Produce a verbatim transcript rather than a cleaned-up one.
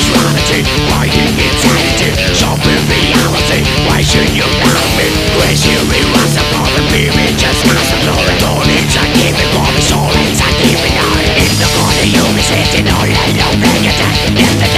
Vanity, fighting insanity, shopping reality. Why should you love me? Wish you be was a problem, baby, just cause of glory. Don't need to keep it for me, so let's keep it on. In the corner you'll be sitting all alone, playing attack. In the